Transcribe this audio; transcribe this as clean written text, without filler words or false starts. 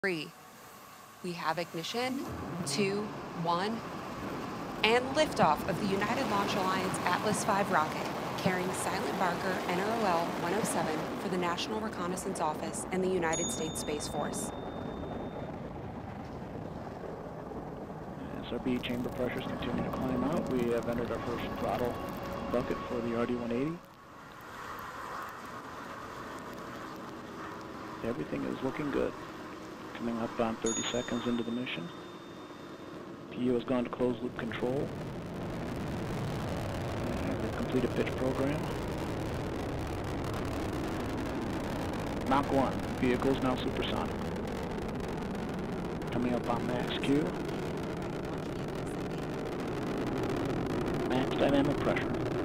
3. We have ignition, 2, 1, and liftoff of the United Launch Alliance Atlas V rocket, carrying Silentbarker NROL 107 for the National Reconnaissance Office and the United States Space Force. SRB chamber pressures continue to climb out. We have entered our first throttle bucket for the RD-180. Everything is looking good. Coming up on 30 seconds into the mission. PU has gone to closed loop control. And they've completed pitch program. Mach 1. Vehicle is now supersonic. Coming up on max Q. Max dynamic pressure.